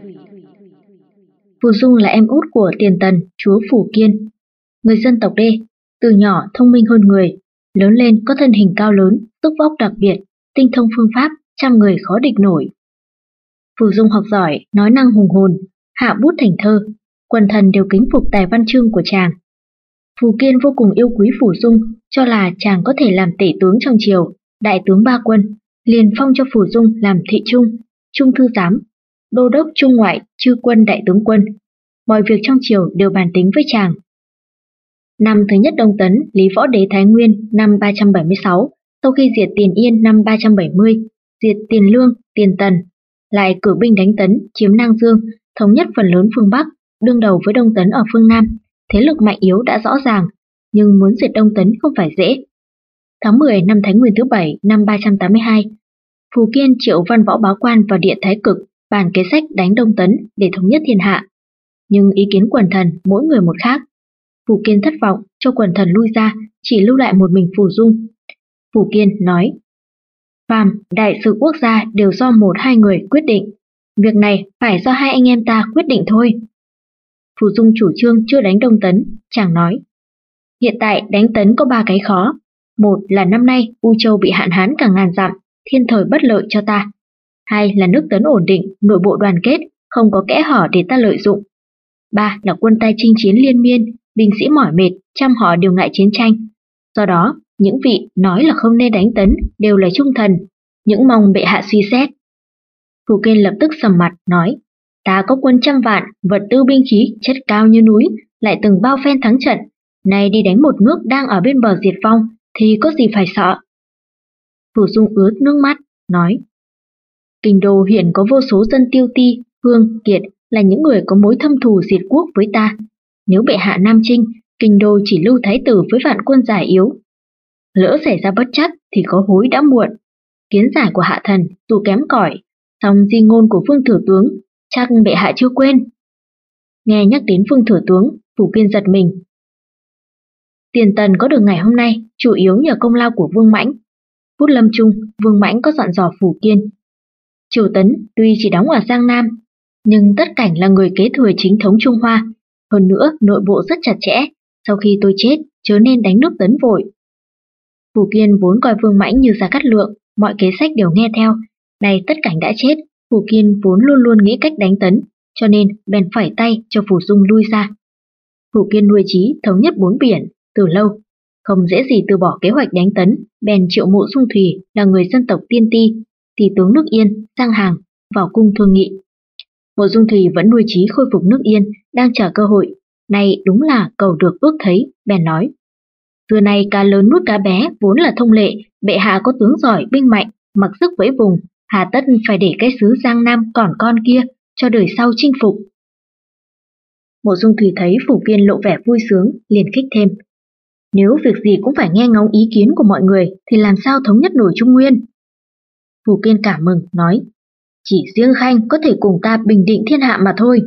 Phù Dung là em út của Tiền Tần, chúa Phủ Kiên. Người dân tộc Đê, từ nhỏ thông minh hơn người, lớn lên có thân hình cao lớn, sức vóc đặc biệt, tinh thông phương pháp, trăm người khó địch nổi. Phù Dung học giỏi, nói năng hùng hồn, hạ bút thành thơ, quần thần đều kính phục tài văn chương của chàng. Phù Kiên vô cùng yêu quý Phù Dung, cho là chàng có thể làm tể tướng trong triều, đại tướng ba quân, liền phong cho Phù Dung làm thị trung, trung thư giám, đô đốc trung ngoại, chư quân đại tướng quân. Mọi việc trong triều đều bàn tính với chàng. Năm thứ nhất Đông Tấn, Lý Võ Đế Thái Nguyên năm 376, sau khi diệt Tiền Yên năm 370, diệt Tiền Lương, Tiền Tần, lại cử binh đánh Tấn, chiếm Nang Dương, thống nhất phần lớn phương Bắc, đương đầu với Đông Tấn ở phương Nam. Thế lực mạnh yếu đã rõ ràng, nhưng muốn diệt Đông Tấn không phải dễ. Tháng 10 năm Thái Nguyên thứ 7 năm 382, Phù Kiên triệu văn võ bá quan vào Điện Thái Cực, bàn kế sách đánh Đông Tấn để thống nhất thiên hạ. Nhưng ý kiến quần thần mỗi người một khác. Phù Kiên thất vọng, cho quần thần lui ra, chỉ lưu lại một mình Phù Dung. Phù Kiên nói, phàm đại sự quốc gia đều do một hai người quyết định, việc này phải do hai anh em ta quyết định thôi. Phù Dung chủ trương chưa đánh Đông Tấn, chàng nói, hiện tại đánh Tấn có ba cái khó. Một là năm nay U Châu bị hạn hán cả ngàn dặm, thiên thời bất lợi cho ta. Hai là nước Tấn ổn định, nội bộ đoàn kết, không có kẽ hở để ta lợi dụng. Ba là quân ta chinh chiến liên miên, binh sĩ mỏi mệt, trăm họ đều ngại chiến tranh. Do đó, những vị nói là không nên đánh Tấn đều là trung thần, những mong bệ hạ suy xét. Phù Kiên lập tức sầm mặt, nói, ta có quân trăm vạn, vật tư binh khí chất cao như núi, lại từng bao phen thắng trận, nay đi đánh một nước đang ở bên bờ diệt vong, thì có gì phải sợ. Phù Dung ướt nước mắt, nói, Kinh đô hiện có vô số dân Tiêu Ti, Hương, Kiệt là những người có mối thâm thù diệt quốc với ta. Nếu bệ hạ nam chinh, Kinh đô chỉ lưu thái tử với vạn quân già yếu. Lỡ xảy ra bất trắc thì có hối đã muộn. Kiến giải của hạ thần dù kém cỏi, song di ngôn của Phương Thừa Tướng chắc bệ hạ chưa quên. Nghe nhắc đến Phương Thừa Tướng, Phù Kiên giật mình. Tiền Tần có được ngày hôm nay chủ yếu nhờ công lao của Vương Mãnh. Phút lâm chung, Vương Mãnh có dặn dò Phù Kiên. Triều Tấn tuy chỉ đóng ở Giang Nam, nhưng tất cảnh là người kế thừa chính thống Trung Hoa. Hơn nữa, nội bộ rất chặt chẽ. Sau khi tôi chết, chớ nên đánh nước Tấn vội. Phù Kiên vốn coi Vương Mãnh như Gia Cát Lượng, mọi kế sách đều nghe theo. Nay tất cảnh đã chết, Phù Kiên vốn luôn luôn nghĩ cách đánh Tấn, cho nên bèn phẩy tay cho Phù Dung lui ra. Phù Kiên nuôi chí thống nhất bốn biển từ lâu, không dễ gì từ bỏ kế hoạch đánh Tấn, bèn triệu Mộ Dung Thùy là người dân tộc Tiên Ti, tỷ tướng nước Yên, sang hàng, vào cung thương nghị. Mộ Dung Thùy vẫn nuôi chí khôi phục nước Yên, đang chờ cơ hội, nay đúng là cầu được ước thấy, bèn nói. Xưa nay cá lớn nuốt cá bé vốn là thông lệ, bệ hạ có tướng giỏi binh mạnh, mặc sức vẫy vùng, hà tất phải để cái xứ Giang Nam còn con kia cho đời sau chinh phục. Mộ Dung Thùy thấy Phủ Kiên lộ vẻ vui sướng, liền khích thêm. Nếu việc gì cũng phải nghe ngóng ý kiến của mọi người thì làm sao thống nhất nổi Trung Nguyên? Phủ Kiên cảm mừng, nói, chỉ riêng Khanh có thể cùng ta bình định thiên hạ mà thôi.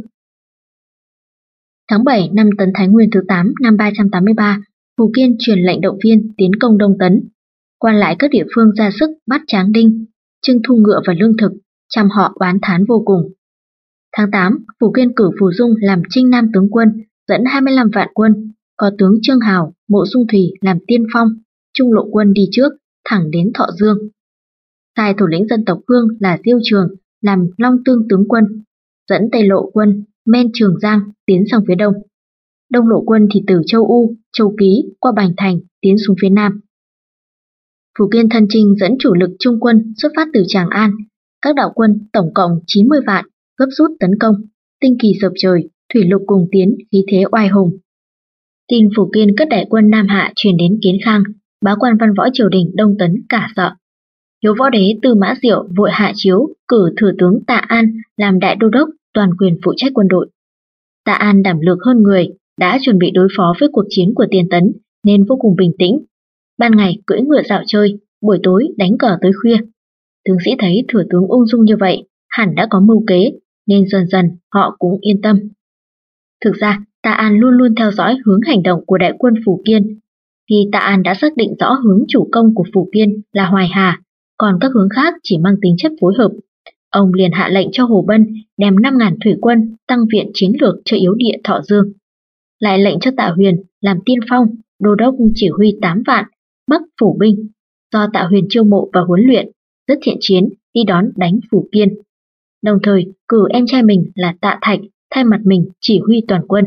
Tháng 7 năm Tấn Thái Nguyên thứ 8 năm 383, Phủ Kiên truyền lệnh động viên tiến công Đông Tấn. Quan lại các địa phương ra sức bắt Tráng Đinh, trưng thu ngựa và lương thực, trăm họ oán thán vô cùng. Tháng 8, Phủ Kiên cử Phù Dung làm Trinh Nam tướng quân, dẫn 25 vạn quân, có tướng Trương Hào, Mộ Dung Thùy làm tiên phong, Trung Lộ quân đi trước, thẳng đến Thọ Dương. Sai thủ lĩnh dân tộc Hương là Diêu Trường làm Long Tương tướng quân, dẫn Tây Lộ quân men Trường Giang tiến sang phía đông. Đông Lộ quân thì từ Châu U, Châu Ký qua Bành Thành tiến xuống phía nam. Phủ Kiên thân chinh dẫn chủ lực trung quân xuất phát từ Tràng An, các đạo quân tổng cộng 90 vạn gấp rút tấn công, tinh kỳ dập trời, thủy lục cùng tiến, khí thế oai hùng. Tin Phủ Kiên cất đại quân Nam Hạ truyền đến Kiến Khang, bá quan văn võ triều đình Đông Tấn cả sợ. Hiếu Võ Đế Tư Mã Diệu vội hạ chiếu cử thừa tướng Tạ An làm đại đô đốc toàn quyền phụ trách quân đội. Tạ An đảm lược hơn người, đã chuẩn bị đối phó với cuộc chiến của Tiền Tấn nên vô cùng bình tĩnh. Ban ngày cưỡi ngựa dạo chơi, buổi tối đánh cờ tới khuya. Tướng sĩ thấy thừa tướng ung dung như vậy, hẳn đã có mưu kế, nên dần dần họ cũng yên tâm. Thực ra, Tạ An luôn luôn theo dõi hướng hành động của đại quân Phủ Kiên. Khi Tạ An đã xác định rõ hướng chủ công của Phủ Kiên là Hoài Hà, còn các hướng khác chỉ mang tính chất phối hợp, ông liền hạ lệnh cho Hồ Bân đem 5.000 thủy quân tăng viện chiến lược cho yếu địa Thọ Dương. Lại lệnh cho Tạ Huyền làm tiên phong, đô đốc chỉ huy 8 vạn, bắc phủ binh, do Tạ Huyền chiêu mộ và huấn luyện, rất thiện chiến, đi đón đánh Phủ Kiên. Đồng thời cử em trai mình là Tạ Thạch thay mặt mình chỉ huy toàn quân.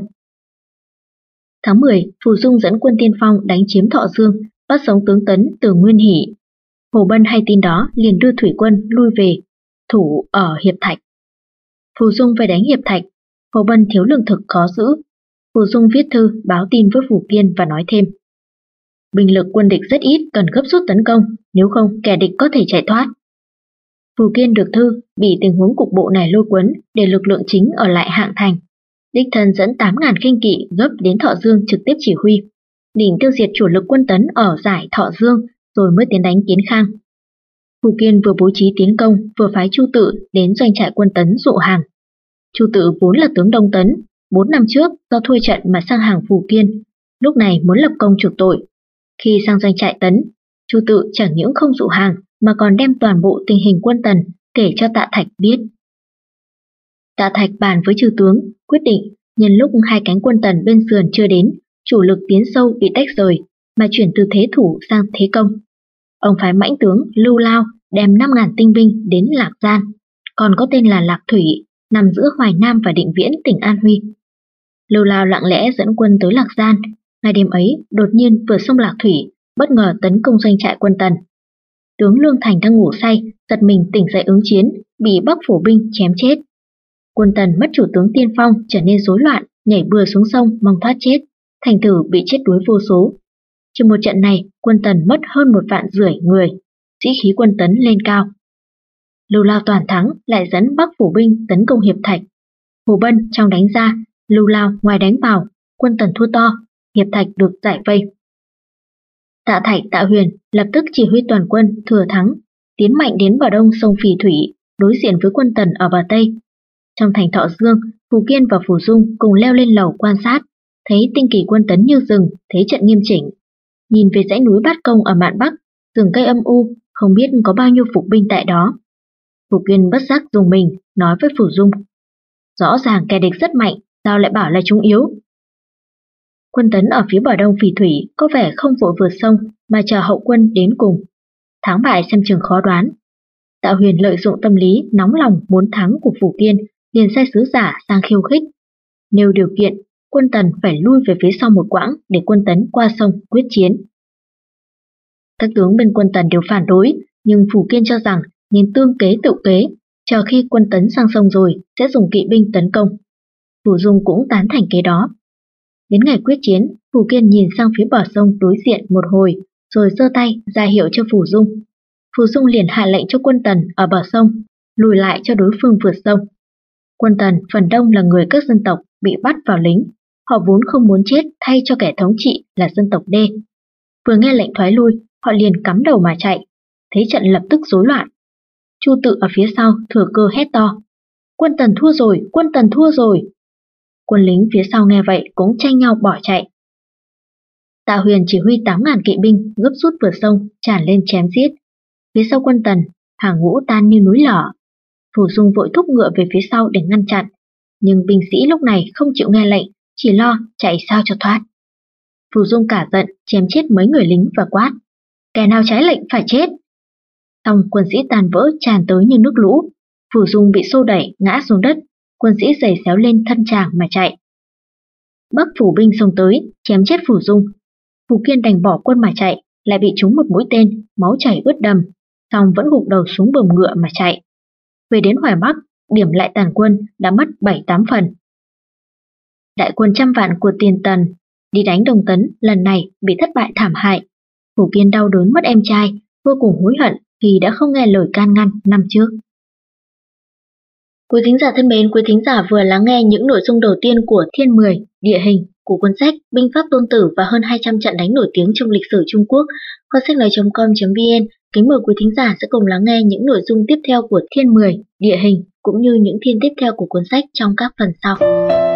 Tháng 10, Phù Dung dẫn quân tiên phong đánh chiếm Thọ Dương, bắt sống tướng Tấn từ Nguyên Hỷ. Hồ Bân hay tin đó liền đưa thủy quân lui về, thủ ở Hiệp Thạch. Phù Dung về đánh Hiệp Thạch, Hồ Bân thiếu lương thực khó giữ. Phù Dung viết thư báo tin với Phủ Kiên và nói thêm. Binh lực quân địch rất ít, cần gấp rút tấn công, nếu không kẻ địch có thể chạy thoát. Phủ Kiên được thư, bị tình huống cục bộ này lôi cuốn để lực lượng chính ở lại Hạng Thành. Đích thân dẫn 8.000 khinh kỵ gấp đến Thọ Dương trực tiếp chỉ huy, định tiêu diệt chủ lực quân Tấn ở giải Thọ Dương rồi mới tiến đánh Kiến Khang. Phủ Kiên vừa bố trí tiến công, vừa phái Chu Tự đến doanh trại quân Tấn dụ hàng. Chu Tự vốn là tướng Đông Tấn, 4 năm trước do thua trận mà sang hàng Phủ Kiên, lúc này muốn lập công chuộc tội. Khi sang doanh trại Tấn, Chu Tự chẳng những không dụ hàng mà còn đem toàn bộ tình hình quân Tần kể cho Tạ Thạch biết. Tạ Thạch bàn với chư tướng, quyết định nhân lúc hai cánh quân Tần bên sườn chưa đến, chủ lực tiến sâu bị tách rời, mà chuyển từ thế thủ sang thế công. Ông phái mãnh tướng Lưu Lao đem 5.000 tinh binh đến Lạc Gian, còn có tên là Lạc Thủy, nằm giữa Hoài Nam và Định Viễn, tỉnh An Huy. Lưu Lao lặng lẽ dẫn quân tới Lạc Gian. Ngày đêm ấy, đột nhiên vừa sông Lạc Thủy, bất ngờ tấn công doanh trại quân Tần. Tướng Lương Thành đang ngủ say, giật mình tỉnh dậy ứng chiến, bị Bắc phủ binh chém chết. Quân Tần mất chủ tướng tiên phong, trở nên rối loạn, nhảy bừa xuống sông mong thoát chết, thành thử bị chết đuối vô số. Trong một trận này, quân Tần mất hơn 1,5 vạn người, sĩ khí quân Tấn lên cao. Lưu Lao toàn thắng, lại dẫn Bắc phủ binh tấn công Hiệp Thạch. Hồ Bân trong đánh ra, Lưu Lao ngoài đánh vào, quân Tần thua to, Hiệp Thạch được giải vây. Tạ Thạch, Tạ Huyền lập tức chỉ huy toàn quân thừa thắng, tiến mạnh đến bờ đông sông Phì Thủy, đối diện với quân Tần ở bờ tây. Trong thành Thọ Dương, Phủ Kiên và Phù Dung cùng leo lên lầu quan sát, thấy tinh kỳ quân Tấn như rừng, thế trận nghiêm chỉnh. Nhìn về dãy núi Bát Công ở mạn bắc, rừng cây âm u, không biết có bao nhiêu phục binh tại đó. Phủ Kiên bất giác dùng mình, nói với Phù Dung. Rõ ràng kẻ địch rất mạnh, sao lại bảo là chúng yếu? Quân Tấn ở phía bờ đông Phì Thủy có vẻ không vội vượt sông mà chờ hậu quân đến cùng. Thắng bại xem chừng khó đoán. Tạ Huyền lợi dụng tâm lý nóng lòng muốn thắng của Phủ Kiên, liền sai sứ giả sang khiêu khích. Nêu điều kiện, quân Tần phải lui về phía sau một quãng để quân Tấn qua sông quyết chiến. Các tướng bên quân Tần đều phản đối, nhưng Phủ Kiên cho rằng nên tương kế tự kế, chờ khi quân Tấn sang sông rồi sẽ dùng kỵ binh tấn công. Phù Dung cũng tán thành kế đó. Đến ngày quyết chiến, Phù Kiên nhìn sang phía bờ sông đối diện một hồi, rồi giơ tay ra hiệu cho Phù Dung. Phù Dung liền hạ lệnh cho quân Tần ở bờ sông lùi lại cho đối phương vượt sông. Quân Tần phần đông là người các dân tộc bị bắt vào lính, họ vốn không muốn chết thay cho kẻ thống trị là dân tộc Đê. Vừa nghe lệnh thoái lui, họ liền cắm đầu mà chạy, thế trận lập tức rối loạn. Chu Tự ở phía sau thừa cơ hét to: "Quân Tần thua rồi, quân Tần thua rồi!" Quân lính phía sau nghe vậy cũng tranh nhau bỏ chạy. Tạ Huyền chỉ huy 8.000 kỵ binh gấp rút vượt sông tràn lên chém giết. Phía sau quân Tần, hàng ngũ tan như núi lở. Phù Dung vội thúc ngựa về phía sau để ngăn chặn, nhưng binh sĩ lúc này không chịu nghe lệnh, chỉ lo chạy sao cho thoát. Phù Dung cả giận chém chết mấy người lính và quát: "Kẻ nào trái lệnh phải chết!" Xong quân sĩ tàn vỡ tràn tới như nước lũ. Phù Dung bị xô đẩy ngã xuống đất, quân sĩ giày xéo lên thân chàng mà chạy. Bắc phủ binh xông tới chém chết Phù Dung. Phù Kiên đành bỏ quân mà chạy, lại bị trúng một mũi tên, máu chảy ướt đầm, xong vẫn gục đầu xuống buồm ngựa mà chạy. Về đến Hoài Bắc, điểm lại tàn quân đã mất 7-8 phần. Đại quân trăm vạn của Tiền Tần đi đánh Đông Tấn lần này bị thất bại thảm hại. Phù Kiên đau đớn mất em trai, vô cùng hối hận vì đã không nghe lời can ngăn năm trước. Quý thính giả thân mến, quý thính giả vừa lắng nghe những nội dung đầu tiên của Thiên 10 địa hình của cuốn sách Binh pháp Tôn Tử và hơn 200 trận đánh nổi tiếng trong lịch sử Trung Quốc. Kho sách nói.com.vn kính mời quý thính giả sẽ cùng lắng nghe những nội dung tiếp theo của Thiên 10 địa hình cũng như những thiên tiếp theo của cuốn sách trong các phần sau.